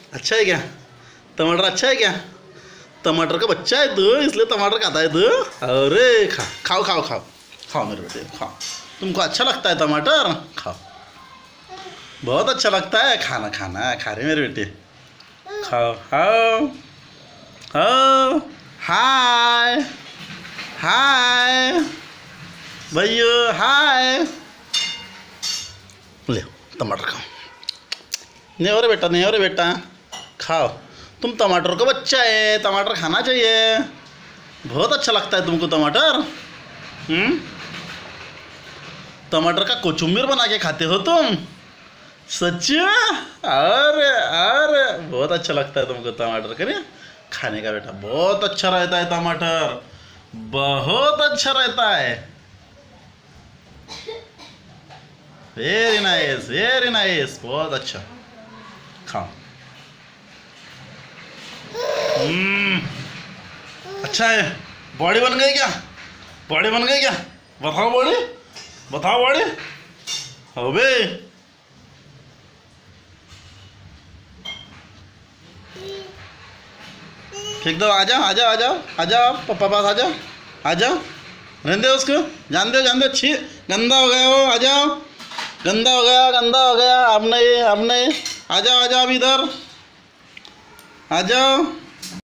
अच्छा है क्या? टमाटर अच्छा है क्या? टमाटर का बच्चा है तू, इसलिए टमाटर खाता है तू? अरे खाओ खाओ खाओ खाओ मेरे बेटे खाओ। तुमको अच्छा लगता है टमाटर? खाओ, बहुत अच्छा लगता है। खाना खाना खा रहे मेरे बेटे, खाओ खाओ खाओ। हाय हाय भैया, हाय। ले टमाटर खाओ। नहीं हो रे बेटा, नहीं हो रे बेटा, खाओ। तुम टमाटर का बच्चा है, टमाटर खाना चाहिए। बहुत अच्छा लगता है तुमको टमाटर। टमाटर का कोचुम्बर बना के खाते हो तुम? सच में? अरे अरे बहुत अच्छा लगता है तुमको टमाटर करिए खाने का बेटा। बहुत अच्छा रहता है टमाटर, बहुत अच्छा रहता है। वेरी नाइस, बहुत अच्छा। खाओ। अच्छा है। बॉडी बन गई क्या? बॉडी बन गई क्या? बताओ बॉडी, बताओ बॉडी। हो बे, फेंक दो। आ जाओ आ जाओ आ जाओ आ जाओ, पापा पास आ जाओ आ जाओ। रहने दो उसको, जान दो छी, गंदा हो गया वो। आ जाओ, गंदा हो गया, गंदा हो गया। अब नहीं, अब नहीं। आ जाओ अब इधर आ जाओ।